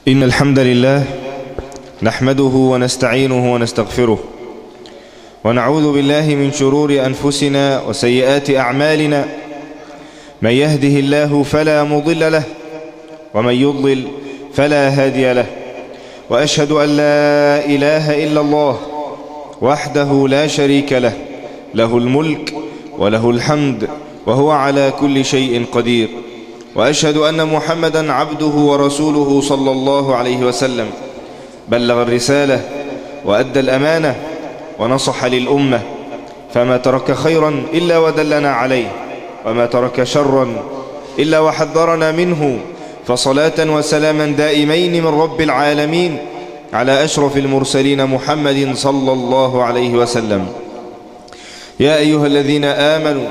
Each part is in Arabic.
إن الحمد لله نحمده ونستعينه ونستغفره ونعوذ بالله من شرور أنفسنا وسيئات أعمالنا. من يهده الله فلا مضل له ومن يضلل فلا هادي له، وأشهد أن لا إله إلا الله وحده لا شريك له، له الملك وله الحمد وهو على كل شيء قدير. وأشهد أن محمدا عبده ورسوله صلى الله عليه وسلم، بلغ الرسالة وأدى الأمانة ونصح للأمة، فما ترك خيرا إلا ودلنا عليه، وما ترك شرا إلا وحذرنا منه. فصلاة وسلاما دائمين من رب العالمين على أشرف المرسلين محمد صلى الله عليه وسلم. يا أيها الذين آمنوا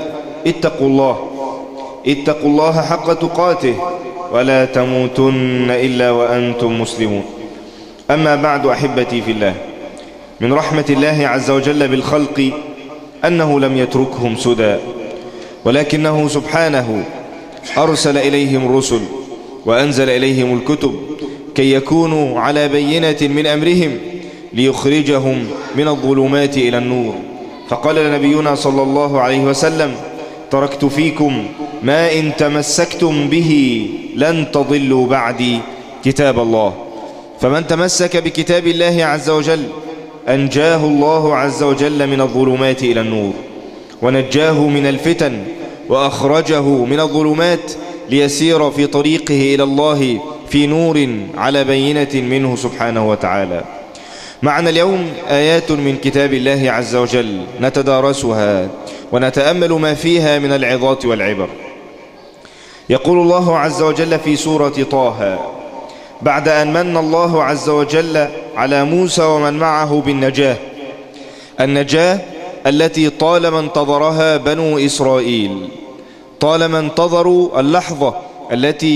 اتقوا الله حق تقاته ولا تموتن إلا وأنتم مسلمون. أما بعد، أحبتي في الله، من رحمة الله عز وجل بالخلق أنه لم يتركهم سدى، ولكنه سبحانه أرسل إليهم الرسل وأنزل إليهم الكتب كي يكونوا على بينة من أمرهم ليخرجهم من الظلمات إلى النور. فقال نبينا صلى الله عليه وسلم: تركت فيكم ما إن تمسكتم به لن تضلوا بعدي كتاب الله. فمن تمسك بكتاب الله عز وجل أنجاه الله عز وجل من الظلمات إلى النور، ونجاه من الفتن وأخرجه من الظلمات ليسير في طريقه إلى الله في نور على بينة منه سبحانه وتعالى. معنا اليوم آيات من كتاب الله عز وجل نتدارسها ونتأمل ما فيها من العظات والعبر. يقول الله عز وجل في سورة طه: بعد أن من الله عز وجل على موسى ومن معه بالنجاة، النجاة التي طالما انتظرها بنو إسرائيل، طالما انتظروا اللحظة التي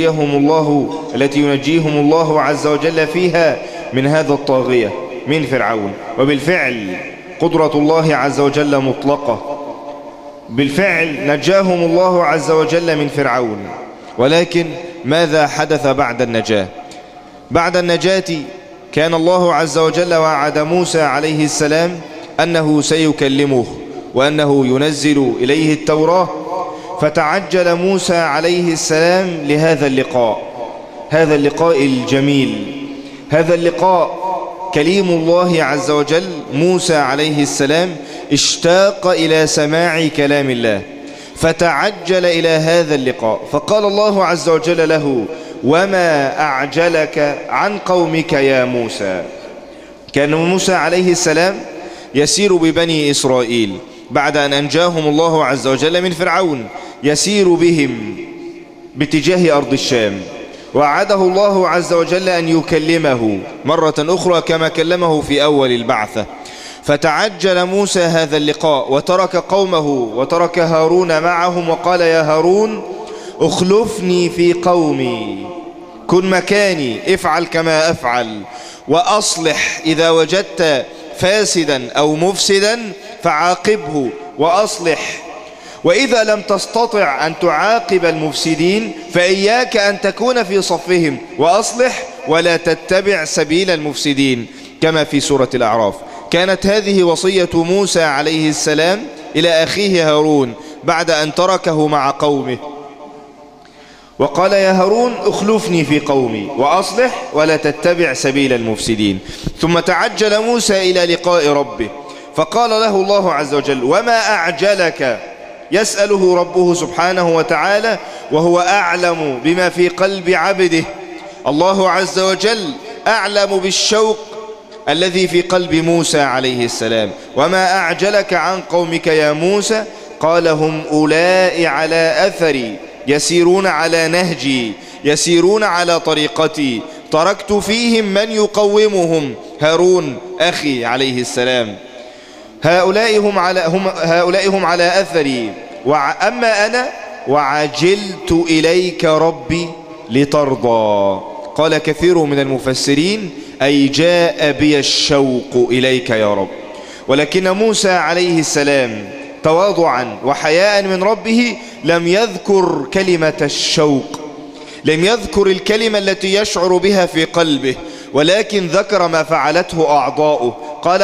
ينجيهم الله عز وجل فيها من هذا الطاغية، من فرعون. وبالفعل قدرة الله عز وجل مطلقة، بالفعل نجاهم الله عز وجل من فرعون. ولكن ماذا حدث بعد النجاة؟ بعد النجاة كان الله عز وجل وعد موسى عليه السلام أنه سيكلمه وأنه ينزل إليه التوراة. فتعجل موسى عليه السلام لهذا اللقاء، هذا اللقاء الجميل، هذا اللقاء. كليم الله عز وجل موسى عليه السلام اشتاق إلى سماع كلام الله، فتعجل إلى هذا اللقاء. فقال الله عز وجل له: وما أعجلك عن قومك يا موسى. كان موسى عليه السلام يسير ببني إسرائيل بعد أن أنجاهم الله عز وجل من فرعون، يسير بهم باتجاه أرض الشام، وعده الله عز وجل أن يكلمه مرة أخرى كما كلمه في أول البعثة. فتعجل موسى هذا اللقاء وترك قومه وترك هارون معهم، وقال: يا هارون اخلفني في قومي، كن مكاني، افعل كما أفعل، وأصلح إذا وجدت فاسدا أو مفسدا فعاقبه وأصلح، وإذا لم تستطع أن تعاقب المفسدين فإياك أن تكون في صفهم وأصلح ولا تتبع سبيل المفسدين، كما في سورة الأعراف. كانت هذه وصية موسى عليه السلام إلى أخيه هارون بعد أن تركه مع قومه، وقال: يا هارون اخلفني في قومي وأصلح ولا تتبع سبيل المفسدين. ثم تعجل موسى إلى لقاء ربه، فقال له الله عز وجل: وما أعجلك؟ يسأله ربه سبحانه وتعالى وهو أعلم بما في قلب عبده. الله عز وجل أعلم بالشوق الذي في قلب موسى عليه السلام. وما أعجلك عن قومك يا موسى؟ قال: هم أولئك على أثري، يسيرون على نهجي، يسيرون على طريقتي، تركت فيهم من يقومهم، هارون أخي عليه السلام. هؤلاء هم على أثري، أما أنا وعجلت إليك ربي لترضى. قال كثير من المفسرين: أي جاء بي الشوق إليك يا رب. ولكن موسى عليه السلام تواضعا وحياء من ربه لم يذكر كلمة الشوق، لم يذكر الكلمة التي يشعر بها في قلبه، ولكن ذكر ما فعلته أعضاؤه. قال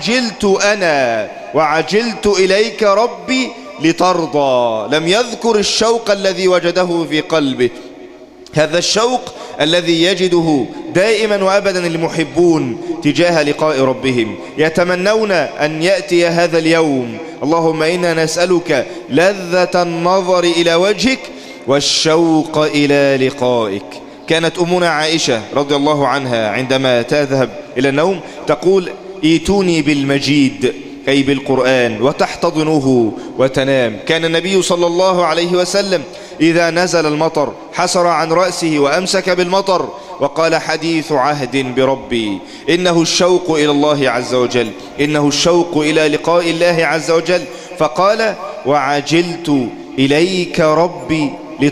وعجلت إليك ربي لترضى. لم يذكر الشوق الذي وجده في قلبه، هذا الشوق الذي يجده دائما وأبدا المحبون تجاه لقاء ربهم، يتمنون أن يأتي هذا اليوم. اللهم إنا نسألك لذة النظر إلى وجهك والشوق إلى لقائك. كانت أمنا عائشة رضي الله عنها عندما تذهب إلى النوم تقول: ايتوني بالمجيد، أي بالقرآن، وتحتضنه وتنام. كان النبي صلى الله عليه وسلم إذا نزل المطر حسر عن رأسه وأمسك بالمطر وقال: حديث عهد بربي، إنه الشوق إلى الله عز وجل، إنه الشوق إلى لقاء الله عز وجل. فقال: وعجلت إليك ربي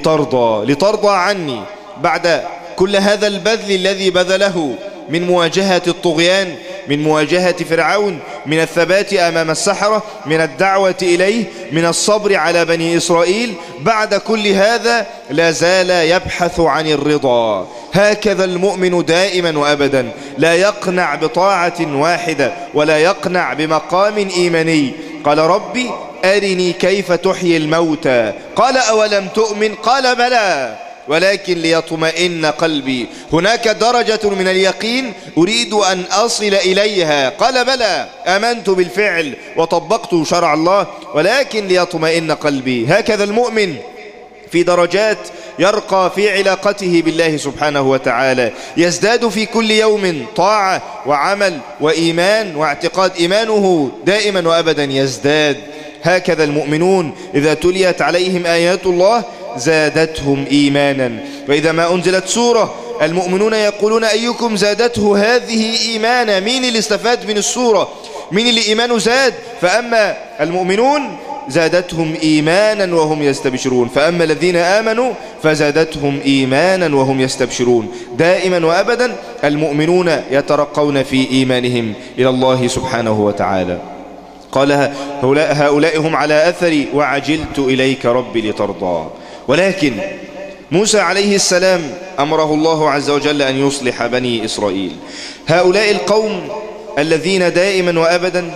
لترضى عني. بعد كل هذا البذل الذي بذله من مواجهة الطغيان، من مواجهة فرعون، من الثبات أمام السحرة، من الدعوة إليه، من الصبر على بني إسرائيل، بعد كل هذا لا زال يبحث عن الرضا. هكذا المؤمن دائما وأبدا، لا يقنع بطاعة واحدة ولا يقنع بمقام إيماني. قال: ربي أرني كيف تحيي الموتى. قال: أولم تؤمن؟ قال: بلى ولكن ليطمئن قلبي. هناك درجة من اليقين أريد أن أصل إليها. قال: بلى، آمنت بالفعل وطبقت شرع الله ولكن ليطمئن قلبي. هكذا المؤمن في درجات يرقى في علاقته بالله سبحانه وتعالى، يزداد في كل يوم طاعة وعمل وإيمان واعتقاد، إيمانه دائما وأبدا يزداد. هكذا المؤمنون إذا تليت عليهم آيات الله زادتهم إيمانا. وإذا ما أنزلت سورة المؤمنون يقولون: أيكم زادته هذه إيمانا. مين اللي استفاد من السورة؟ مين اللي إيمانه زاد؟ فأما المؤمنون زادتهم إيمانا وهم يستبشرون، فأما الذين آمنوا فزادتهم إيمانا وهم يستبشرون. دائما وأبدا المؤمنون يترقون في إيمانهم إلى الله سبحانه وتعالى. قال: هؤلاء هم على أثري وعجلت إليك ربي لترضى. ولكن موسى عليه السلام أمره الله عز وجل أن يصلح بني إسرائيل. هؤلاء القوم الذين دائما وأبدا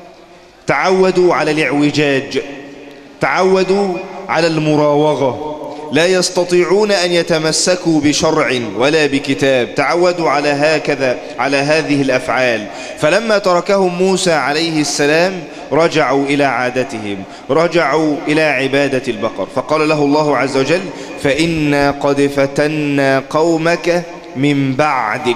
تعودوا على الاعوجاج، تعودوا على المراوغة، لا يستطيعون أن يتمسكوا بشرع ولا بكتاب، تعودوا على هذه الأفعال. فلما تركهم موسى عليه السلام رجعوا إلى عادتهم، رجعوا إلى عبادة البقر. فقال له الله عز وجل: فإنا قد فتنا قومك من بعدك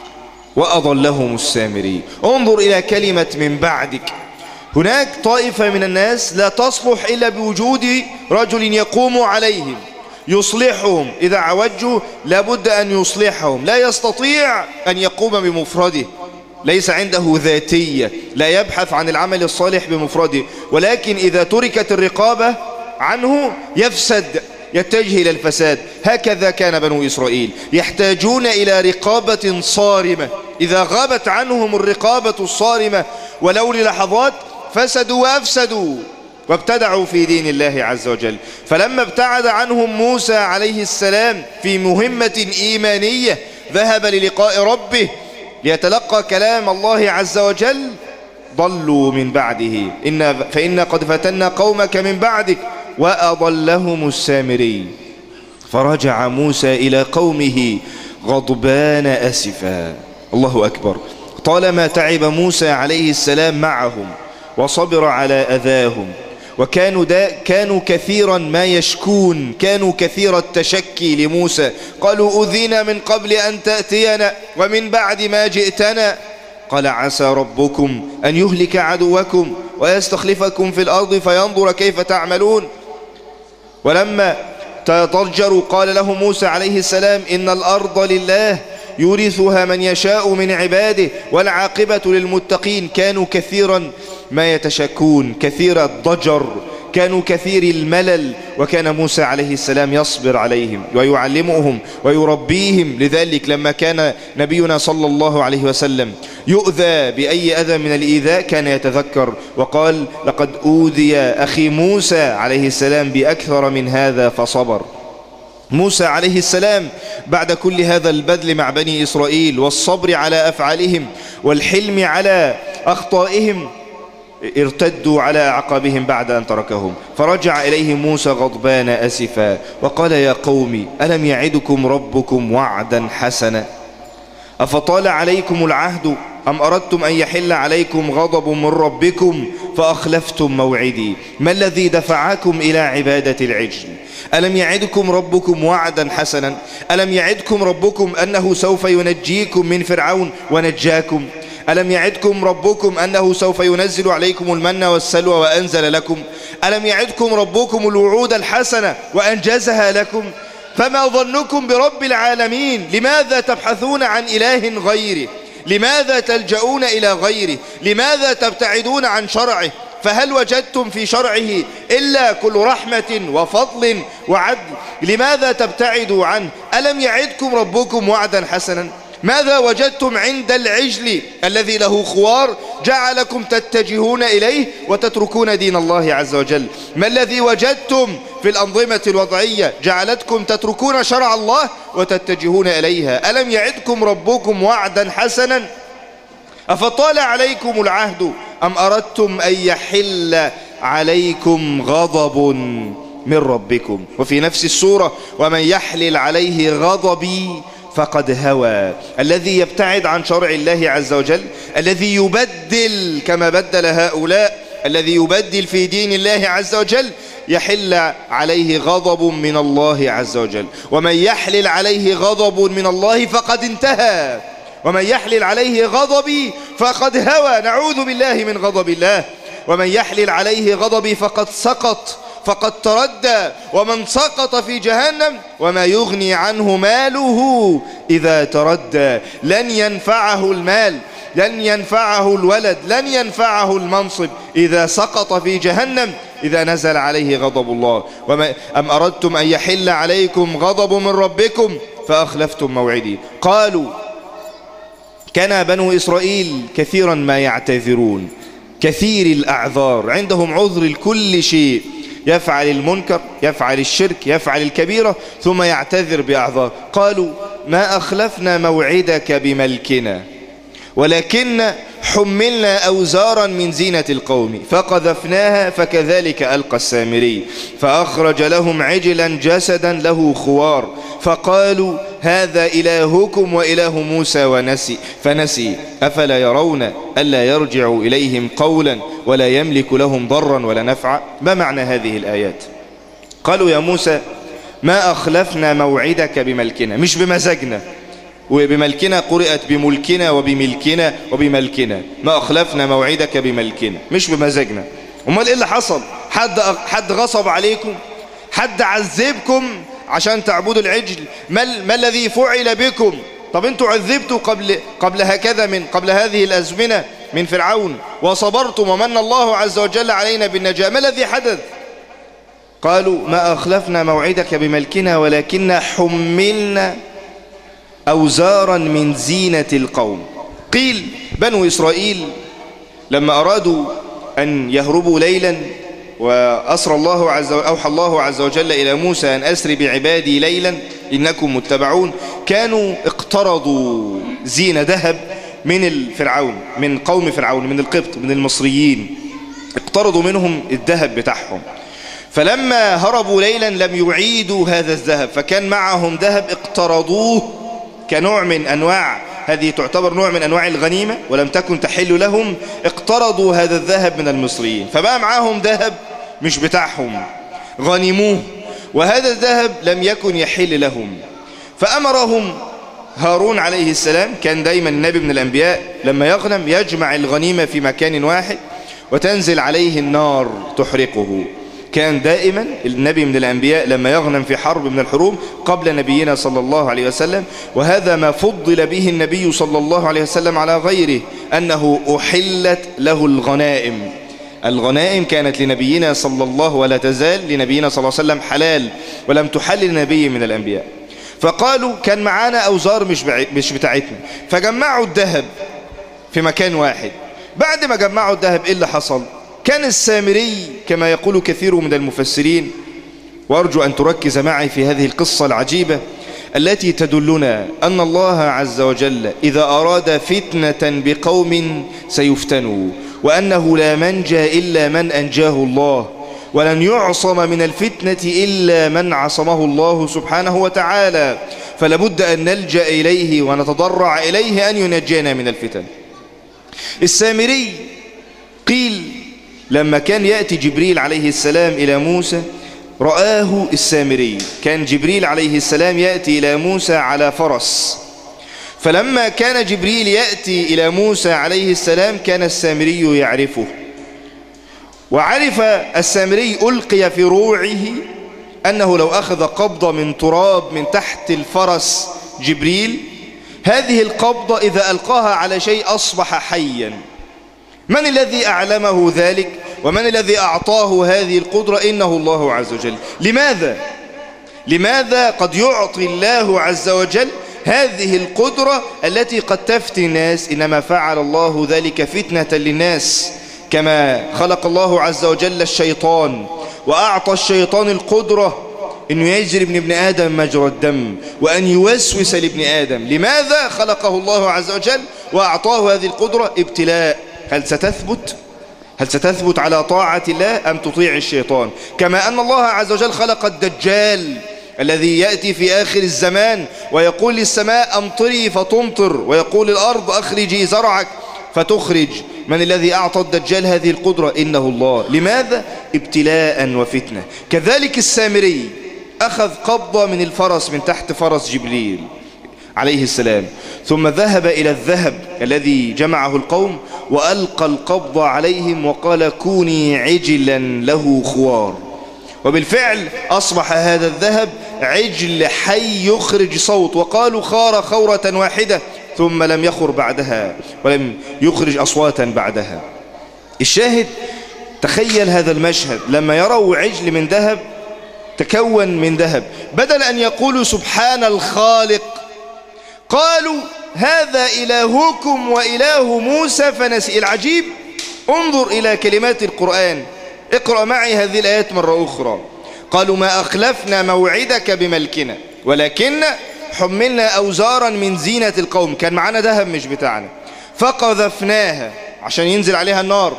وأضلهم السامري. انظر إلى كلمة من بعدك. هناك طائفة من الناس لا تصلح إلا بوجود رجل يقوم عليهم يصلحهم. إذا عوجوا لابد أن يصلحهم، لا يستطيع أن يقوم بمفرده، ليس عنده ذاتية، لا يبحث عن العمل الصالح بمفرده، ولكن إذا تركت الرقابة عنه يفسد، يتجه إلى الفساد. هكذا كان بنو إسرائيل يحتاجون إلى رقابة صارمة. إذا غابت عنهم الرقابة الصارمة ولو للحظات فسدوا وأفسدوا وابتدعوا في دين الله عز وجل. فلما ابتعد عنهم موسى عليه السلام في مهمة إيمانية، ذهب للقاء ربه ليتلقى كلام الله عز وجل، ضلوا من بعده. فإنا قد فتنا قومك من بعدك وأضلهم السامري. فرجع موسى إلى قومه غضبان أسفا. الله أكبر. طالما تعب موسى عليه السلام معهم وصبر على أذاهم، وكانوا كثيرا ما يشكون، كانوا كثير التشكي لموسى. قالوا: أذينا من قبل أن تأتينا ومن بعد ما جئتنا. قال: عسى ربكم أن يهلك عدوكم ويستخلفكم في الأرض فينظر كيف تعملون. ولما تضجروا قال لهم موسى عليه السلام: إن الأرض لله يورثها من يشاء من عباده والعاقبة للمتقين. كانوا كثيرا ما يتشكون، كثير الضجر، كانوا كثير الملل، وكان موسى عليه السلام يصبر عليهم ويعلمهم ويربيهم. لذلك لما كان نبينا صلى الله عليه وسلم يؤذى بأي أذى من الإيذاء كان يتذكر وقال: لقد أوذي أخي موسى عليه السلام بأكثر من هذا فصبر. موسى عليه السلام بعد كل هذا البذل مع بني إسرائيل والصبر على أفعالهم والحلم على أخطائهم ارتدوا على أعقابهم بعد أن تركهم، فرجع إليهم موسى غضبان أسفا وقال يا قوم ألم يعدكم ربكم وعدا حسنا أفطال عليكم العهد أم أردتم أن يحل عليكم غضب من ربكم فأخلفتم موعدي ما الذي دفعكم إلى عبادة العجل ألم يعدكم ربكم وعدا حسنا ألم يعدكم ربكم أنه سوف ينجيكم من فرعون ونجاكم ألم يعدكم ربكم أنه سوف ينزل عليكم المن والسلوى وأنزل لكم ألم يعدكم ربكم الوعود الحسنة وأنجزها لكم فما ظنكم برب العالمين لماذا تبحثون عن إله غيره لماذا تلجؤون إلى غيره لماذا تبتعدون عن شرعه فهل وجدتم في شرعه إلا كل رحمة وفضل وعدل لماذا تبتعدوا عنه ألم يعدكم ربكم وعدا حسنا ماذا وجدتم عند العجل الذي له خوار جعلكم تتجهون إليه وتتركون دين الله عز وجل ما الذي وجدتم في الأنظمة الوضعية جعلتكم تتركون شرع الله وتتجهون إليها ألم يعدكم ربكم وعدا حسنا أفطال عليكم العهد أم أردتم أن يحل عليكم غضب من ربكم وفي نفس السورة ومن يحلل عليه غضبي فقد هوى الذي يبتعد عن شرع الله عز وجل الذي يبدل كما بدل هؤلاء الذي يبدل في دين الله عز وجل يحل عليه غضب من الله عز وجل ومن يحلل عليه غضب من الله فقد انتهى ومن يحلل عليه غضبي فقد هوى نعوذ بالله من غضب الله ومن يحلل عليه غضبي فقد سقط فقد تردى ومن سقط في جهنم وما يغني عنه ماله إذا تردى لن ينفعه المال لن ينفعه الولد لن ينفعه المنصب إذا سقط في جهنم إذا نزل عليه غضب الله أم أردتم أن يحل عليكم غضب من ربكم فأخلفتم موعدي قالوا كان بنو إسرائيل كثيرا ما يعتذرون كثير الأعذار عندهم عذر لكل شيء يفعل المنكر يفعل الشرك يفعل الكبيرة ثم يعتذر بأعذار قالوا ما أخلفنا موعدك بملكنا ولكن حملنا أوزارا من زينة القوم فقذفناها فكذلك ألقى السامري فأخرج لهم عجلا جسدا له خوار فقالوا هذا إلهكم وإله موسى فنسي أفلا يرون ألا يرجع إليهم قولا ولا يملك لهم ضرا ولا نفعا ما معنى هذه الآيات قالوا يا موسى ما أخلفنا موعدك بملكنا مش بمزاجنا وبملكنا قرأت بملكنا وبملكنا وبملكنا ما أخلفنا موعدك بملكنا مش بمزاجنا امال إيه اللي حصل حد غصب عليكم حد عذبكم عشان تعبدوا العجل ما الذي فعل بكم طب انتوا عذبتوا قبل هكذا قبل هذه الأزمنة من فرعون وصبرتم ومن الله عز وجل علينا بالنجاة ما الذي حدث قالوا ما أخلفنا موعدك بملكنا ولكن حملنا أوزارا من زينة القوم قيل بنو إسرائيل لما أرادوا أن يهربوا ليلا وأوحى الله عز وجل إلى موسى أن أسر بعبادي ليلا إنكم متبعون كانوا اقترضوا زينة ذهب من الفرعون من قوم فرعون من القبط من المصريين اقترضوا منهم الذهب بتاعهم فلما هربوا ليلا لم يعيدوا هذا الذهب فكان معهم ذهب اقترضوه كنوع من أنواع هذه تعتبر نوع من أنواع الغنيمة ولم تكن تحل لهم اقترضوا هذا الذهب من المصريين فبقى معهم ذهب مش بتاعهم غنموه وهذا الذهب لم يكن يحل لهم فأمرهم هارون عليه السلام كان دايما النبي من الأنبياء لما يغنم يجمع الغنيمة في مكان واحد وتنزل عليه النار تحرقه كان دائما النبي من الأنبياء لما يغنم في حرب من الحروب قبل نبينا صلى الله عليه وسلم وهذا ما فضل به النبي صلى الله عليه وسلم على غيره أنه أحلت له الغنائم كانت لنبينا صلى الله ولا تزال لنبينا صلى الله عليه وسلم حلال ولم تحل لنبي من الأنبياء فقالوا كان معانا أوزار مش بتاعتنا فجمعوا الذهب في مكان واحد بعد ما جمعوا الذهب إيه اللي حصل كان السامري كما يقول كثير من المفسرين وأرجو أن تركز معي في هذه القصة العجيبة التي تدلنا أن الله عز وجل إذا أراد فتنة بقوم سيفتنوا، وأنه لا منجى إلا من أنجاه الله، ولن يعصم من الفتنة إلا من عصمه الله سبحانه وتعالى. فلابد أن نلجأ إليه ونتضرع إليه أن ينجينا من الفتن. السامري قيل لما كان يأتي جبريل عليه السلام إلى موسى رآه السامري، كان جبريل عليه السلام يأتي إلى موسى على فرس، فلما كان جبريل يأتي إلى موسى عليه السلام كان السامري يعرفه، وعرف السامري ألقي في روعه أنه لو أخذ قبضة من تراب من تحت الفرس جبريل، هذه القبضة إذا ألقاها على شيء أصبح حيا. من الذي أعلمه ذلك ومن الذي أعطاه هذه القدرة؟ إنه الله عز وجل. لماذا قد يعطي الله عز وجل هذه القدرة التي قد تفتي الناس؟ إنما فعل الله ذلك فتنة للناس، كما خلق الله عز وجل الشيطان وأعطى الشيطان القدرة أنه يجري من ابن آدم مجرى الدم وأن يوسوس لابن آدم. لماذا خلقه الله عز وجل وأعطاه هذه القدرة؟ ابتلاء. هل ستثبت على طاعة الله أم تطيع الشيطان؟ كما أن الله عز وجل خلق الدجال الذي يأتي في آخر الزمان ويقول للسماء أمطري فتمطر، ويقول الأرض أخرجي زرعك فتخرج. من الذي أعطى الدجال هذه القدرة؟ إنه الله. لماذا؟ ابتلاء وفتنة. كذلك السامري أخذ قبضة من الفرس من تحت فرس جبريل عليه السلام، ثم ذهب إلى الذهب الذي جمعه القوم وألقى القبضة عليهم وقال كوني عجلا له خوار، وبالفعل أصبح هذا الذهب عجل حي يخرج صوت، وقالوا خار خورة واحدة ثم لم يخر بعدها ولم يخرج أصواتا بعدها. الشاهد تخيل هذا المشهد لما يروا عجل من ذهب تكون من ذهب، بدل أن يقولوا سبحان الخالق قالوا هذا إلهكم وإله موسى فنسي. العجيب انظر إلى كلمات القرآن، اقرأ معي هذه الآيات مرة أخرى. قالوا ما أخلفنا موعدك بملكنا ولكن حملنا أوزارا من زينة القوم، كان معنا ذهب مش بتاعنا، فقذفناها عشان ينزل عليها النار،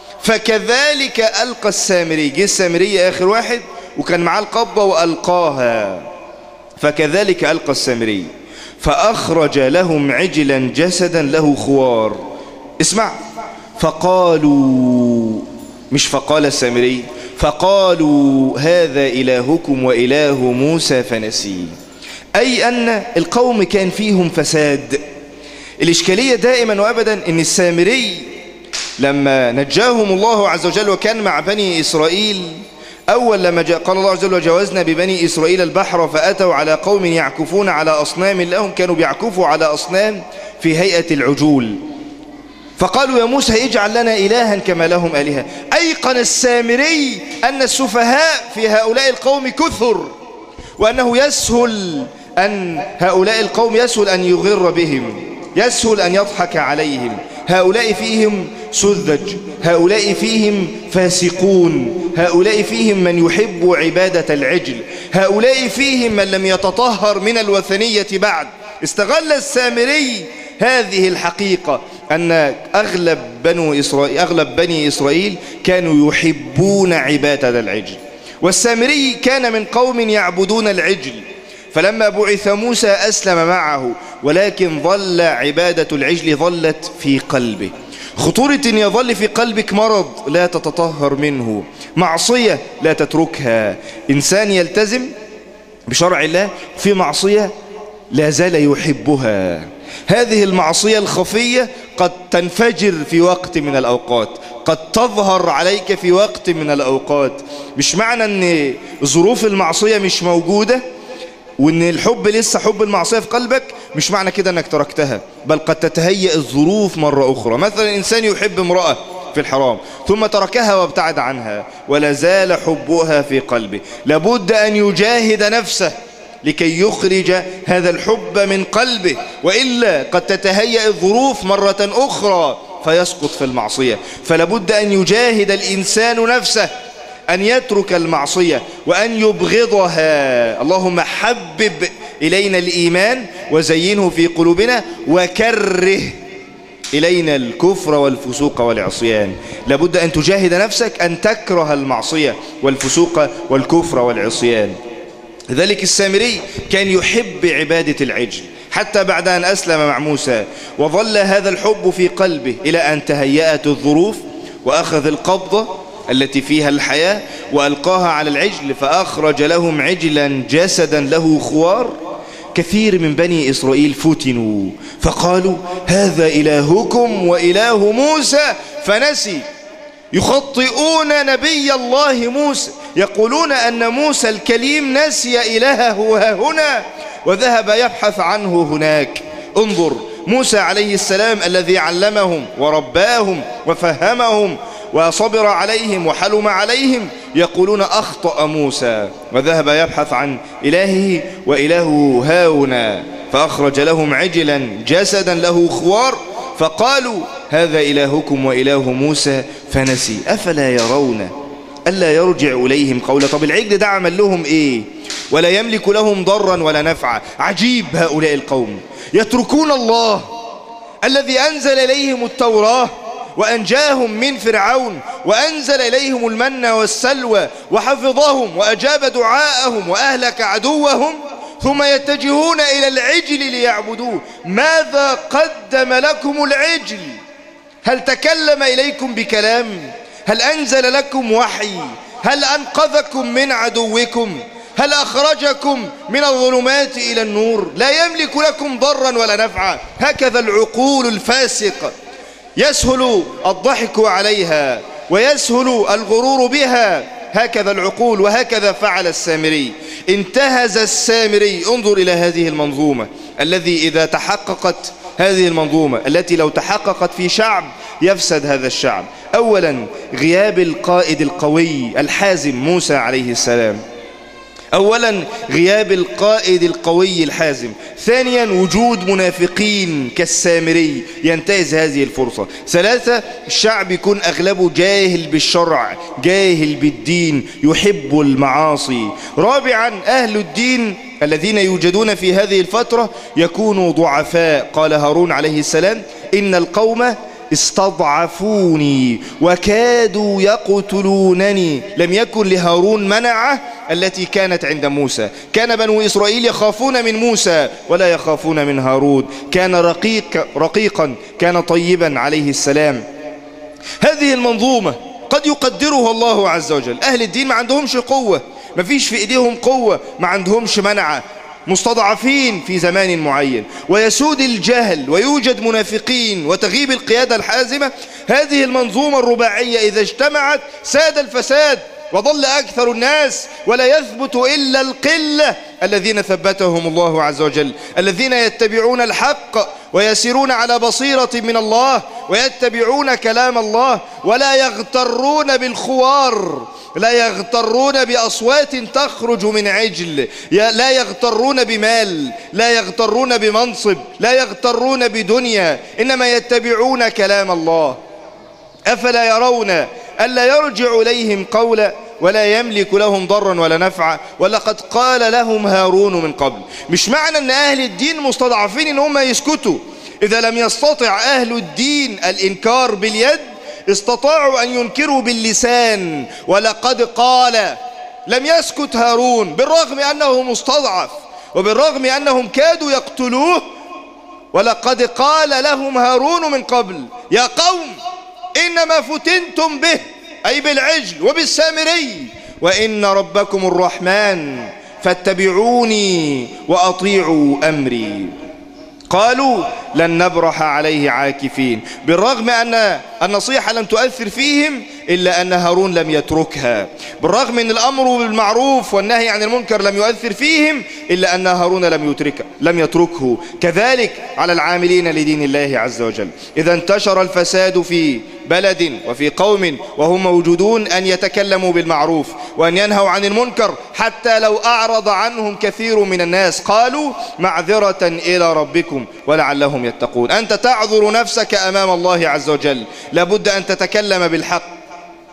فكذلك ألقى السامري. جه السامري آخر واحد وكان معاه القبضة وألقاها، فكذلك ألقى السامري فأخرج لهم عجلا جسدا له خوار. اسمع، فقالوا، مش فقال السامري، فقالوا هذا إلهكم وإله موسى فنسي، أي أن القوم كان فيهم فساد. الإشكالية دائما وأبدا أن السامري لما نجاهم الله عز وجل وكان مع بني إسرائيل، أول لما قال الله عز وجل وجاوزنا ببني إسرائيل البحر فأتوا على قوم يعكفون على أصنام لهم، كانوا بيعكفوا على أصنام في هيئة العجول، فقالوا يا موسى اجعل لنا إلها كما لهم آلهة. أيقن السامري أن السفهاء في هؤلاء القوم كثر، وأنه يسهل أن هؤلاء القوم يسهل أن يغر بهم، يسهل أن يضحك عليهم. هؤلاء فيهم سذج، هؤلاء فيهم فاسقون، هؤلاء فيهم من يحب عبادة العجل، هؤلاء فيهم من لم يتطهر من الوثنية بعد. استغل السامري هذه الحقيقة أن أغلب بني إسرائيل كانوا يحبون عبادة العجل، والسامري كان من قوم يعبدون العجل، فلما بعث موسى أسلم معه، ولكن ظل عبادة العجل ظلت في قلبه. خطورة أن يظل في قلبك مرض لا تتطهر منه، معصية لا تتركها. إنسان يلتزم بشرع الله في معصية لا زال يحبها، هذه المعصية الخفية قد تنفجر في وقت من الأوقات، قد تظهر عليك في وقت من الأوقات. مش معنى أن ظروف المعصية مش موجودة وأن الحب لسه حب المعصية في قلبك، مش معنى كده أنك تركتها، بل قد تتهيأ الظروف مرة أخرى. مثلا إنسان يحب امرأة في الحرام ثم تركها وابتعد عنها ولا زال حبها في قلبه، لابد أن يجاهد نفسه لكي يخرج هذا الحب من قلبه، وإلا قد تتهيأ الظروف مرة أخرى فيسقط في المعصية. فلابد أن يجاهد الإنسان نفسه أن يترك المعصية وأن يبغضها. اللهم حبب إلينا الإيمان وزينه في قلوبنا وكره إلينا الكفر والفسوق والعصيان. لابد أن تجاهد نفسك أن تكره المعصية والفسوق والكفر والعصيان. لذلك السامري كان يحب عبادة العجل حتى بعد أن أسلم مع موسى، وظل هذا الحب في قلبه إلى أن تهيأت الظروف وأخذ القبضة التي فيها الحياة وألقاها على العجل، فأخرج لهم عجلا جسدا له خوار. كثير من بني إسرائيل فتنوا فقالوا هذا إلهكم وإله موسى فنسي. يخطئون نبي الله موسى، يقولون أن موسى الكليم نسي إلهه هنا وذهب يبحث عنه هناك. انظر موسى عليه السلام الذي علمهم ورباهم وفهمهم وصبر عليهم وحلم عليهم، يقولون أخطأ موسى وذهب يبحث عن إلهه وإله هاهنا، فأخرج لهم عجلا جسدا له خوار فقالوا هذا إلهكم وإله موسى فنسي. أفلا يرون ألا يرجع إليهم قولا؟ طب العجل ده عمل لهم إيه؟ ولا يملك لهم ضرا ولا نفعا. عجيب هؤلاء القوم يتركون الله الذي أنزل إليهم التوراة وأنجاهم من فرعون وأنزل إليهم المن والسلوى وحفظهم وأجاب دعاءهم وأهلك عدوهم، ثم يتجهون إلى العجل ليعبدوه. ماذا قدم لكم العجل؟ هل تكلم إليكم بكلام؟ هل أنزل لكم وحي؟ هل أنقذكم من عدوكم؟ هل أخرجكم من الظلمات إلى النور؟ لا يملك لكم ضرا ولا نفعا. هكذا العقول الفاسقة يسهل الضحك عليها ويسهل الغرور بها، هكذا العقول. وهكذا فعل السامري، انتهز السامري. انظر إلى هذه المنظومة الذي إذا تحققت هذه المنظومة التي لو تحققت في شعب يفسد هذا الشعب. أولا غياب القائد القوي الحازم موسى عليه السلام. أولا غياب القائد القوي الحازم. ثانيا وجود منافقين كالسامري ينتهز هذه الفرصة. ثلاثة الشعب يكون أغلبه جاهل بالشرع جاهل بالدين يحب المعاصي. رابعا أهل الدين الذين يوجدون في هذه الفترة يكونوا ضعفاء. قال هارون عليه السلام إن القوم استضعفوني وكادوا يقتلونني. لم يكن لهارون منعه التي كانت عند موسى. كان بنو إسرائيل يخافون من موسى ولا يخافون من هارون. كان رقيقا كان طيبا عليه السلام. هذه المنظومة قد يقدرها الله عز وجل. أهل الدين ما عندهمش قوة، ما فيش في إيديهم قوة، ما عندهمش منعة، مستضعفين في زمان معين، ويسود الجهل ويوجد منافقين وتغيب القيادة الحازمة. هذه المنظومة الرباعية إذا اجتمعت ساد الفساد وظل أكثر الناس ولا يثبت إلا القلة الذين ثبتهم الله عز وجل، الذين يتبعون الحق ويسيرون على بصيرة من الله ويتبعون كلام الله ولا يغترون بالخوار، لا يغترون بأصوات تخرج من عجل، لا يغترون بمال، لا يغترون بمنصب، لا يغترون بدنيا، إنما يتبعون كلام الله. أفلا يرون ألا يرجع إليهم قولا ولا يملك لهم ضرا ولا نفعا ولقد قال لهم هارون من قبل. مش معنى أن أهل الدين مستضعفين إن هم يسكتوا. إذا لم يستطع أهل الدين الإنكار باليد استطاعوا أن ينكروا باللسان. ولقد قال، لم يسكت هارون بالرغم أنه مستضعف وبالرغم أنهم كادوا يقتلوه. ولقد قال لهم هارون من قبل يا قوم إنما فتنتم به، أي بالعجل وبالسامري، وإن ربكم الرحمن فاتبعوني وأطيعوا أمري. قالوا لن نبرح عليه عاكفين. بالرغم أن النصيحة لم تؤثر فيهم إلا أن هارون لم يتركها. بالرغم أن الأمر بالمعروف والنهي عن المنكر لم يؤثر فيهم إلا أن هارون لم يتركه. كذلك على العاملين لدين الله عز وجل. إذا انتشر الفساد في بلد وفي قوم وهم موجودون أن يتكلموا بالمعروف وأن ينهوا عن المنكر حتى لو أعرض عنهم كثير من الناس. قالوا معذرة إلى ربكم ولعلهم يتقون. أنت تعذر نفسك أمام الله عز وجل، لابد أن تتكلم بالحق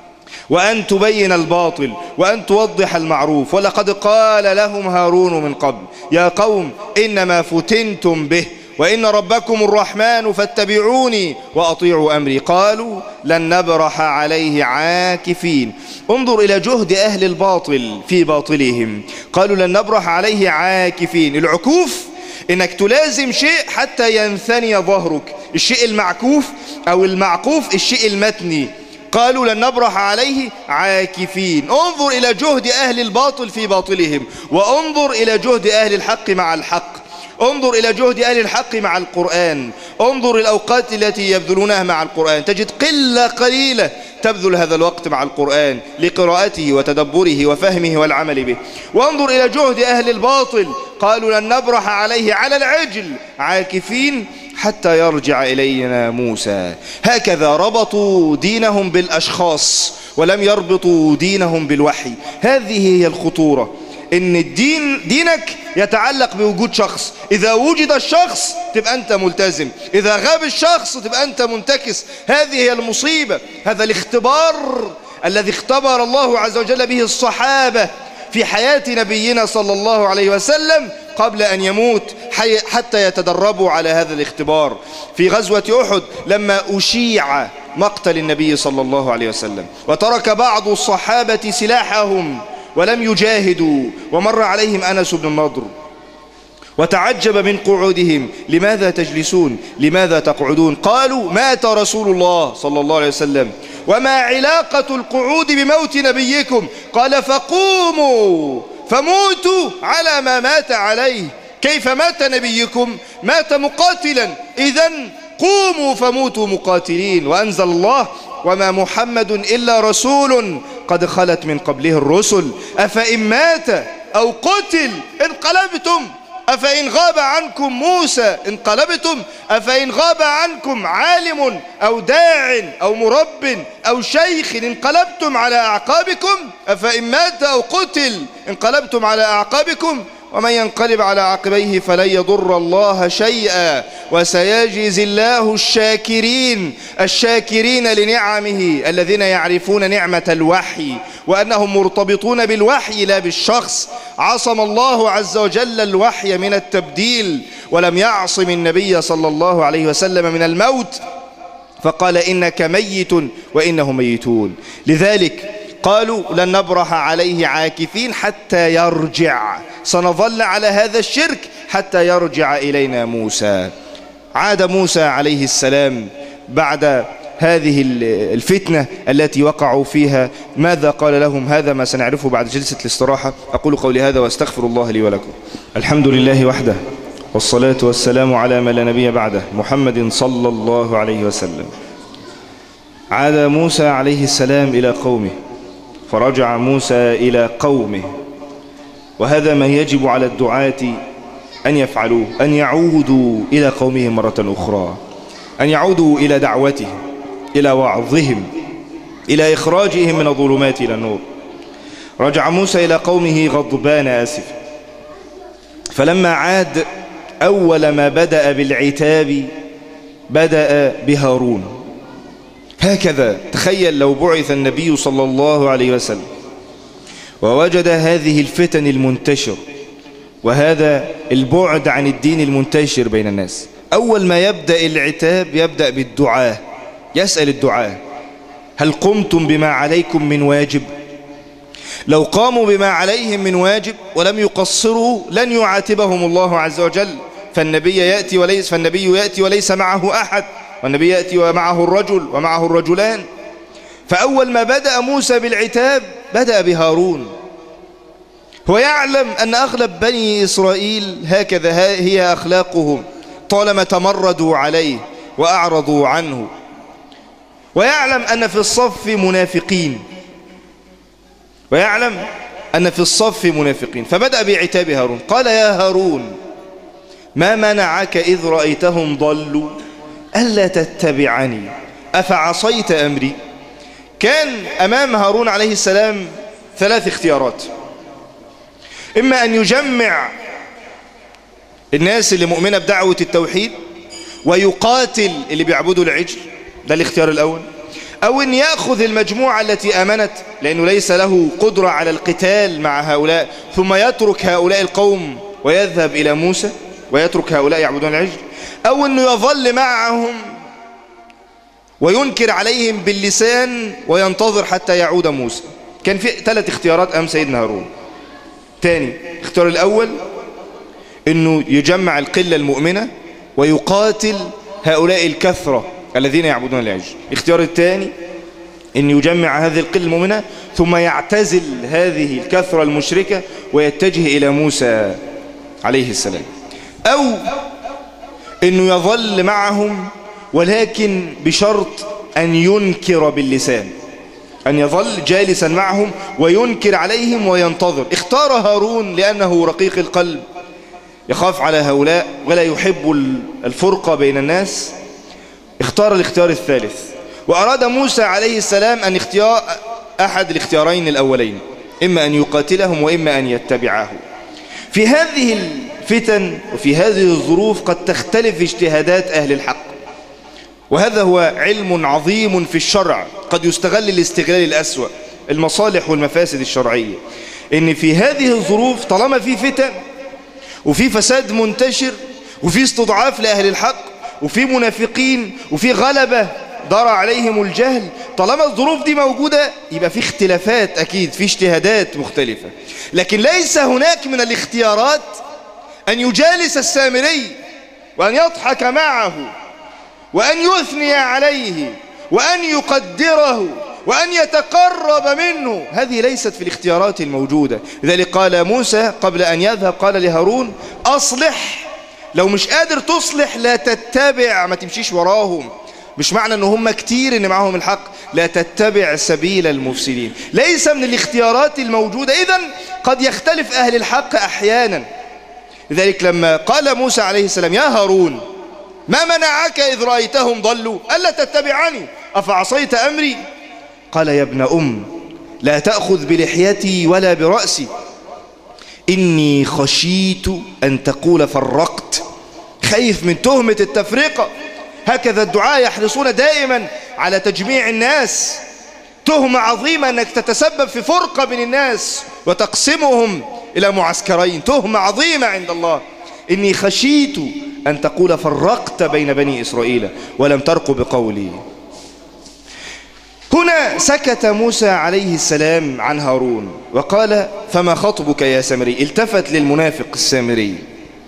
وأن تبين الباطل وأن توضح المعروف. ولقد قال لهم هارون من قبل يا قوم إنما فتنتم به وإن ربكم الرحمن فاتبعوني وأطيعوا أمري قالوا لن نبرح عليه عاكفين. انظر إلى جهد أهل الباطل في باطلهم، قالوا لن نبرح عليه عاكفين. العكوف إنك تلازم شيء حتى ينثني ظهرك، الشيء المعكوف أو المعقوف الشيء المتني. قالوا لن نبرح عليه عاكفين. انظر إلى جهد أهل الباطل في باطلهم، وانظر إلى جهد أهل الحق مع الحق. انظر إلى جهد أهل الحق مع القرآن، انظر الأوقات التي يبذلونها مع القرآن، تجد قلة قليلة تبذل هذا الوقت مع القرآن لقراءته وتدبره وفهمه والعمل به. وانظر إلى جهد أهل الباطل، قالوا لن نبرح عليه على العجل عاكفين حتى يرجع إلينا موسى. هكذا ربطوا دينهم بالأشخاص ولم يربطوا دينهم بالوحي. هذه هي الخطورة، إن دينك يتعلق بوجود شخص. إذا وجد الشخص تبقى أنت ملتزم، إذا غاب الشخص تبقى أنت منتكس. هذه هي المصيبة، هذا الاختبار الذي اختبر الله عز وجل به الصحابة في حياة نبينا صلى الله عليه وسلم قبل أن يموت، حتى يتدربوا على هذا الاختبار. في غزوة أحد لما أشيع مقتل النبي صلى الله عليه وسلم وترك بعض الصحابة سلاحهم ولم يجاهدوا، ومر عليهم أنس بن النضر وتعجب من قعودهم، لماذا تجلسون؟ لماذا تقعدون؟ قالوا مات رسول الله صلى الله عليه وسلم. وما علاقة القعود بموت نبيكم؟ قال فقوموا فموتوا على ما مات عليه. كيف مات نبيكم؟ مات مقاتلا، إذن قوموا فموتوا مقاتلين. وأنزل الله وما محمد إلا رسول قد خلت من قبله الرسل أفإن مات أو قتل انقلبتم، أفإن غاب عنكم موسى انقلبتم، أفإن غاب عنكم عالم أو داع أو مرب أو شيخ انقلبتم على أعقابكم، أفإن مات أو قتل انقلبتم على أعقابكم، ومن ينقلب على عقبيه فلن يضر الله شيئا وسيجزي الله الشاكرين لنعمه الذين يعرفون نعمة الوحي وأنهم مرتبطون بالوحي لا بالشخص. عصم الله عز وجل الوحي من التبديل ولم يعصم النبي صلى الله عليه وسلم من الموت، فقال إنك ميت وإنهم ميتون. لذلك قالوا لن نبرح عليه عاكفين حتى يرجع، سنظل على هذا الشرك حتى يرجع إلينا موسى. عاد موسى عليه السلام بعد هذه الفتنة التي وقعوا فيها، ماذا قال لهم؟ هذا ما سنعرفه بعد جلسة الاستراحة. أقول قولي هذا واستغفر الله لي ولكم. الحمد لله وحده، والصلاة والسلام على من لا نبي بعده، محمد صلى الله عليه وسلم. عاد موسى عليه السلام إلى قومه، فرجع موسى إلى قومه، وهذا ما يجب على الدعاة أن يفعلوه، أن يعودوا إلى قومهم مرة أخرى، أن يعودوا إلى دعوتهم، إلى وعظهم، إلى إخراجهم من الظلمات إلى النور. رجع موسى إلى قومه غضبان آسفا، فلما عاد أول ما بدأ بالعتاب بدأ بهارون. هكذا تخيل لو بعث النبي صلى الله عليه وسلم ووجد هذه الفتن المنتشر وهذا البعد عن الدين المنتشر بين الناس، أول ما يبدأ العتاب يبدأ بالدعاء، يسأل الدعاء هل قمتم بما عليكم من واجب؟ لو قاموا بما عليهم من واجب ولم يقصروا لن يعاتبهم الله عز وجل. فالنبي يأتي وليس معه أحد، والنبي يأتي ومعه الرجل ومعه الرجلان. فأول ما بدأ موسى بالعتاب بدأ بهارون. هو يعلم أن أغلب بني إسرائيل هكذا هي أخلاقهم طالما تمردوا عليه وأعرضوا عنه، ويعلم أن في الصف منافقين، فبدأ بعتاب هارون. قال يا هارون ما منعك إذ رأيتهم ضلوا ألا تتبعني أفعصيت أمري؟ كان أمام هارون عليه السلام 3 اختيارات: إما أن يجمع الناس اللي مؤمنة بدعوة التوحيد ويقاتل اللي بيعبدوا العجل، ده الاختيار الأول، أو أن يأخذ المجموعة التي آمنت لأنه ليس له قدرة على القتال مع هؤلاء، ثم يترك هؤلاء القوم ويذهب إلى موسى ويترك هؤلاء يعبدون العجل، أو أنه يظل معهم وينكر عليهم باللسان وينتظر حتى يعود موسى. كان في 3 اختيارات أمام سيدنا هارون. تاني اختيار الأول أنه يجمع القلة المؤمنة ويقاتل هؤلاء الكثرة الذين يعبدون العجل. الاختيار الثاني أن يجمع هذه القلة المؤمنة ثم يعتزل هذه الكثرة المشركة ويتجه إلى موسى عليه السلام، أو أنه يظل معهم ولكن بشرط أن ينكر باللسان، أن يظل جالسا معهم وينكر عليهم وينتظر. اختار هارون لأنه رقيق القلب يخاف على هؤلاء ولا يحب الفرقة بين الناس، اختار الاختيار الثالث. وأراد موسى عليه السلام أن يختار أحد الاختيارين الأولين، إما أن يقاتلهم وإما أن يتبعه. في هذه الفتن وفي هذه الظروف قد تختلف اجتهادات أهل الحق، وهذا هو علم عظيم في الشرع قد يستغل الاستغلال الأسوأ، المصالح والمفاسد الشرعية. إن في هذه الظروف طالما في فتن وفي فساد منتشر وفي استضعاف لأهل الحق وفي منافقين وفي غلبة دار عليهم الجهل، طالما الظروف دي موجودة يبقى في اختلافات، أكيد في اجتهادات مختلفة. لكن ليس هناك من الاختيارات أن يجالس السامري وأن يضحك معه وأن يثني عليه وأن يقدره وأن يتقرب منه، هذه ليست في الاختيارات الموجودة. لذلك قال موسى قبل أن يذهب قال لهارون أصلح، لو مش قادر تصلح لا تتبع، ما تمشيش وراهم، مش معنى أن هم كتير أن معهم الحق، لا تتبع سبيل المفسدين. ليس من الاختيارات الموجودة. إذن قد يختلف أهل الحق أحيانا. لذلك لما قال موسى عليه السلام يا هارون ما منعك إذ رأيتهم ضلوا ألا تتبعني أفعصيت أمري؟ قال يا ابن لا تأخذ بلحيتي ولا برأسي إني خشيت أن تقول فرقت، خايف من تهمة التفرقة. هكذا الدعاء يحرصون دائما على تجميع الناس، تهمة عظيمة أنك تتسبب في فرقة بين الناس وتقسمهم إلى معسكرين، تهمة عظيمة عند الله. إني خشيت أن تقول فرقت بين بني إسرائيل ولم ترق بقولي. هنا سكت موسى عليه السلام عن هارون وقال فما خطبك يا سامري؟ التفت للمنافق السامري.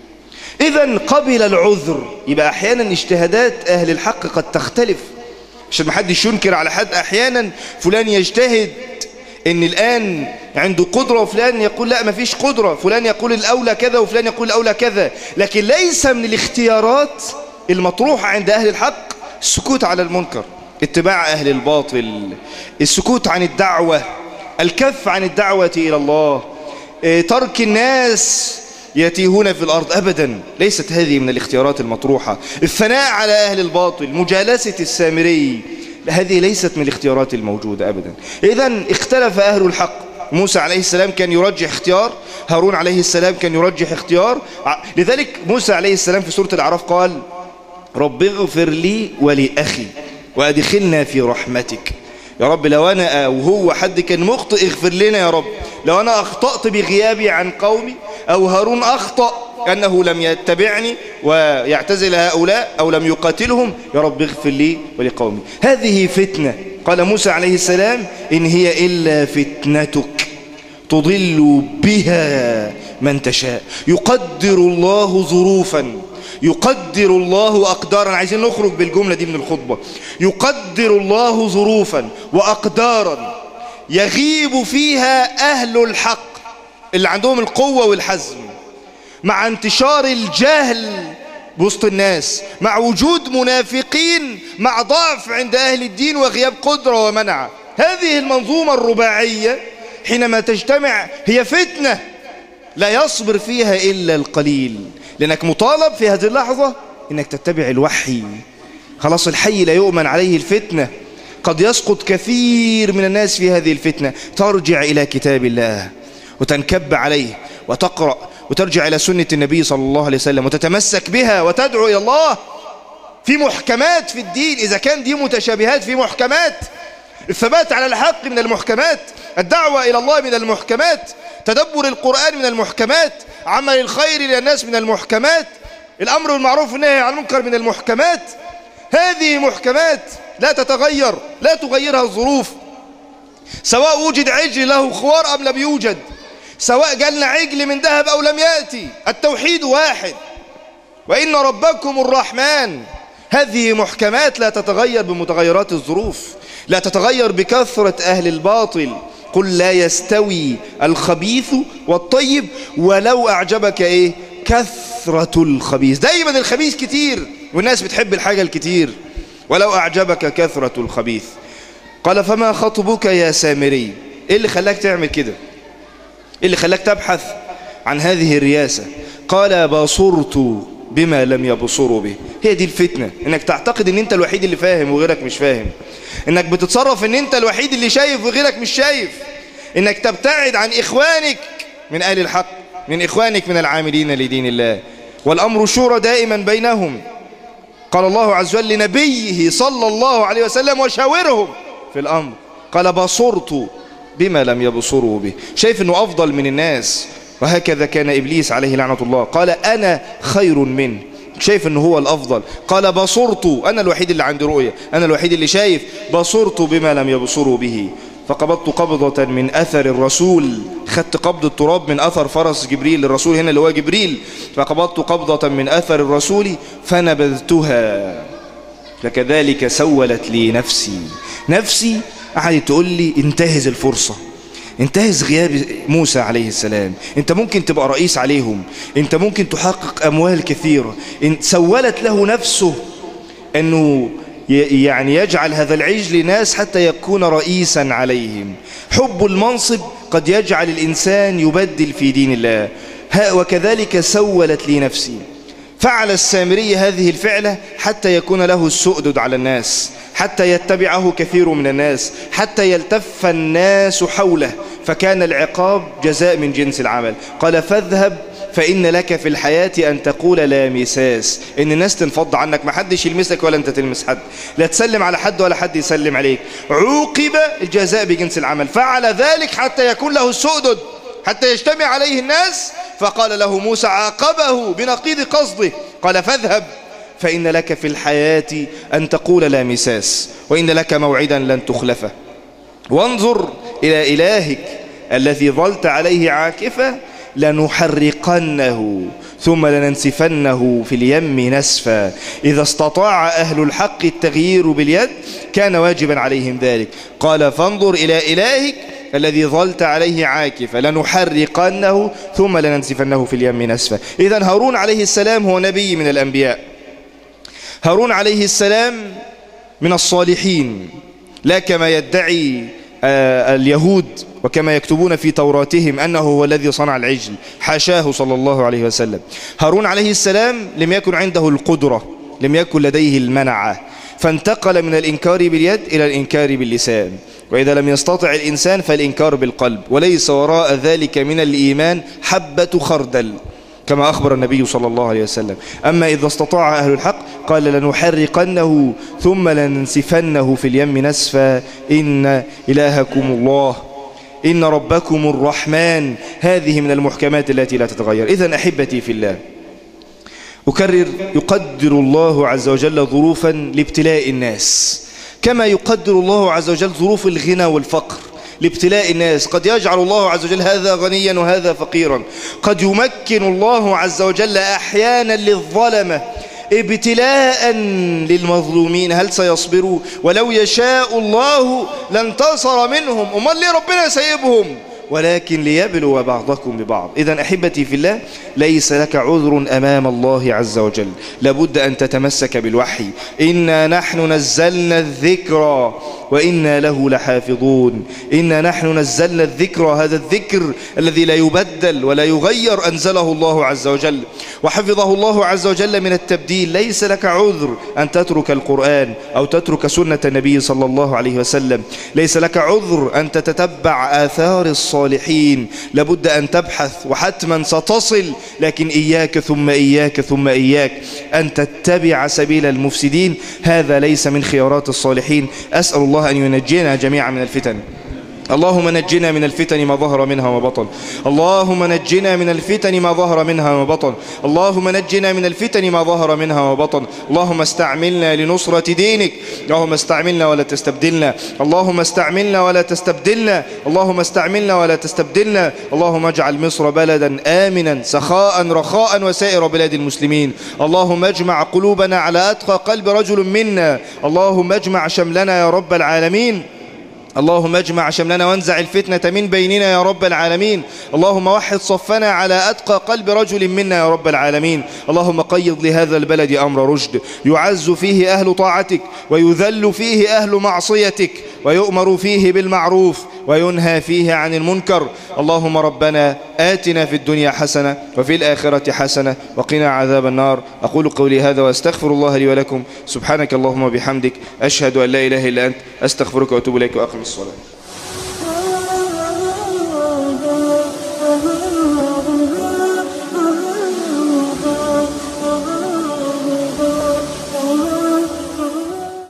إذن قبل العذر. يبقى أحيانا اجتهادات أهل الحق قد تختلف عشان ما حدش ينكر على حد. أحيانا فلان يجتهد إن الآن عنده قدرة وفلان يقول لا ما فيش قدرة، فلان يقول الأولى كذا وفلان يقول الأولى كذا. لكن ليس من الاختيارات المطروحة عند أهل الحق السكوت على المنكر، اتباع أهل الباطل، السكوت عن الدعوة، الكف عن الدعوة إلى الله، ترك الناس يتيهون في الأرض. أبدا ليست هذه من الاختيارات المطروحة. الثناء على أهل الباطل، مجالسة السامري، هذه ليست من الاختيارات الموجودة أبدا. إذن اختلف أهل الحق. موسى عليه السلام كان يرجح اختيار، هارون عليه السلام كان يرجح اختيار. لذلك موسى عليه السلام في سورة الأعراف قال رب اغفر لي ولأخي وأدخلنا في رحمتك. يا رب لو أنا وهو حد كان مخطئ اغفر لنا يا رب. لو أنا أخطأت بغيابي عن قومي أو هارون أخطأ أنه لم يتبعني ويعتزل هؤلاء أو لم يقاتلهم، يا رب اغفر لي ولقومي. هذه فتنة. قال موسى عليه السلام إن هي إلا فتنتك تضل بها من تشاء. يقدر الله ظروفا، يقدر الله أقدارا. عايزين نخرج بالجملة دي من الخطبة. يقدر الله ظروفا وأقدارا يغيب فيها أهل الحق اللي عندهم القوة والحزم، مع انتشار الجهل بوسط الناس، مع وجود منافقين، مع ضعف عند أهل الدين وغياب قدرة ومنع. هذه المنظومة الرباعية حينما تجتمع هي فتنة لا يصبر فيها إلا القليل، لأنك مطالب في هذه اللحظة أنك تتبع الوحي. خلاص الحي لا يؤمن عليه الفتنة. قد يسقط كثير من الناس في هذه الفتنة. ترجع إلى كتاب الله وتنكب عليه وتقرأ وترجع إلى سنة النبي صلى الله عليه وسلم وتتمسك بها وتدعو إلى الله. في محكمات في الدين، إذا كان دي متشابهات في محكمات الثبات على الحق من المحكمات، الدعوة إلى الله من المحكمات، تدبر القرآن من المحكمات، عمل الخير للناس من المحكمات، الأمر بالمعروف والنهي عن المنكر من المحكمات. هذه محكمات لا تتغير، لا تغيرها الظروف، سواء وجد عجل له خوار أم لم يوجد، سواء جالنا عجل من ذهب أو لم يأتي، التوحيد واحد، وإن ربكم الرحمن. هذه محكمات لا تتغير بمتغيرات الظروف، لا تتغير بكثرة أهل الباطل. قل لا يستوي الخبيث والطيب ولو أعجبك كثرة الخبيث. دايما الخبيث كتير والناس بتحب الحاجة الكتير. ولو أعجبك كثرة الخبيث. قال فما خطبك يا سامري؟ إيه اللي خلاك تعمل كده؟ إيه اللي خلاك تبحث عن هذه الرياسة؟ قال بصرت بما لم يبصروا به. هي دي الفتنة، انك تعتقد ان انت الوحيد اللي فاهم وغيرك مش فاهم، انك بتتصرف ان انت الوحيد اللي شايف وغيرك مش شايف، انك تبتعد عن اخوانك من اهل الحق، من اخوانك من العاملين لدين الله، والامر شورى دائما بينهم. قال الله عز وجل لنبيه صلى الله عليه وسلم وشاورهم في الامر. قال بصرت بما لم يبصروا به، شايف انه افضل من الناس. وهكذا كان إبليس عليه لعنة الله، قال أنا خير منه، شايف أنه هو الأفضل. قال بصرت، أنا الوحيد اللي عندي رؤية، أنا الوحيد اللي شايف. بصرت بما لم يبصروا به فقبضت قبضة من أثر الرسول، خدت قبض التراب من أثر فرس جبريل، الرسول هنا اللي هو جبريل. فقبضت قبضة من أثر الرسول فنبذتها فكذلك سولت لي نفسي. نفسي قعدت تقول لي انتهز الفرصة، انتهز غياب موسى عليه السلام، انت ممكن تبقى رئيس عليهم، انت ممكن تحقق اموال كثيرة. سولت له نفسه انه يعني يجعل هذا العجل ناس حتى يكون رئيسا عليهم. حب المنصب قد يجعل الانسان يبدل في دين الله. وكذلك سولت لي نفسي. فعل السامري هذه الفعلة حتى يكون له السؤدد على الناس، حتى يتبعه كثير من الناس، حتى يلتف الناس حوله، فكان العقاب جزاء من جنس العمل. قال فاذهب فإن لك في الحياة أن تقول لا مساس، إن الناس تنفض عنك، ما حدش يلمسك ولا أنت تلمس حد، لا تسلم على حد ولا حد يسلم عليك. عوقب الجزاء بجنس العمل. فعل ذلك حتى يكون له السؤدد، حتى يجتمع عليه الناس. فقال له موسى عاقبه بنقيض قصده، قال فاذهب فإن لك في الحياة أن تقول لا مساس، وإن لك موعدا لن تخلفه، وانظر إلى إلهك الذي ظلت عليه عاكفا لنحرقنه ثم لننسفنه في اليم نسفا. إذا استطاع أهل الحق التغيير باليد كان واجبا عليهم ذلك. قال فانظر إلى إلهك الذي ظلت عليه عاكفا لنحرقنه ثم لننسفنه في اليم نسفا. إذن هارون عليه السلام هو نبي من الأنبياء، هارون عليه السلام من الصالحين، لا كما يدعي اليهود وكما يكتبون في توراتهم أنه هو الذي صنع العجل، حاشاه صلى الله عليه وسلم. هارون عليه السلام لم يكن عنده القدرة، لم يكن لديه المنعة، فانتقل من الإنكار باليد إلى الإنكار باللسان. وإذا لم يستطع الإنسان فالإنكار بالقلب، وليس وراء ذلك من الإيمان حبة خردل كما أخبر النبي صلى الله عليه وسلم. أما إذا استطاع أهل الحق قال لنحرقنه ثم لننسفنه في اليم نسفا إن إلهكم الله إن ربكم الرحمن. هذه من المحكمات التي لا تتغير. إذن أحبتي في الله، أكرر، يقدر الله عز وجل ظروفا لابتلاء الناس، كما يقدر الله عز وجل ظروف الغنى والفقر لابتلاء الناس. قد يجعل الله عز وجل هذا غنيا وهذا فقيرا، قد يمكن الله عز وجل أحيانا للظلمة ابتلاء للمظلومين. هل سيصبروا؟ ولو يشاء الله لانتصر منهم، أمال ليه ربنا سيبهم؟ ولكن ليبلو بعضكم ببعض. إذن أحبتي في الله، ليس لك عذر أمام الله عز وجل، لابد أن تتمسك بالوحي. إنا نحن نزلنا الذكر وإنا له لحافظون. إنا نحن نزلنا الذكر، هذا الذكر الذي لا يبدل ولا يغير أنزله الله عز وجل وحفظه الله عز وجل من التبديل. ليس لك عذر أن تترك القرآن أو تترك سنة النبي صلى الله عليه وسلم. ليس لك عذر أن تتتبع آثار الصالحين، لابد أن تبحث وحتما ستصل، لكن إياك ثم إياك ثم إياك أن تتبع سبيل المفسدين. هذا ليس من خيارات الصالحين. أسأل الله الله أن ينجينا جميعا من الفتن. اللهم نجنا من الفتن ما ظهر منها وما بطن. اللهم نجنا من الفتن ما ظهر منها وما بطن. اللهم نجنا من الفتن ما ظهر منها وما بطن. اللهم استعملنا لنصرة دينك. اللهم استعملنا ولا تستبدلنا. اللهم استعملنا ولا تستبدلنا. اللهم استعملنا ولا تستبدلنا. اللهم اجعل مصر بلدا آمنا سخاء رخاء وسائر بلاد المسلمين. اللهم اجمع قلوبنا على أتقى قلب رجل منا. اللهم اجمع شملنا يا رب العالمين. اللهم اجمع شملنا وانزع الفتنة من بيننا يا رب العالمين. اللهم وحد صفنا على أتقى قلب رجل منا يا رب العالمين. اللهم قيض لهذا البلد أمر رشد يعز فيه أهل طاعتك ويذل فيه أهل معصيتك ويؤمر فيه بالمعروف وينهى فيه عن المنكر. اللهم ربنا آتنا في الدنيا حسنة وفي الآخرة حسنة وقنا عذاب النار. أقول قولي هذا وأستغفر الله لي ولكم. سبحانك اللهم وبحمدك أشهد أن لا إله إلا أنت أستغفرك وأتوب إليك وأقم الصلاة.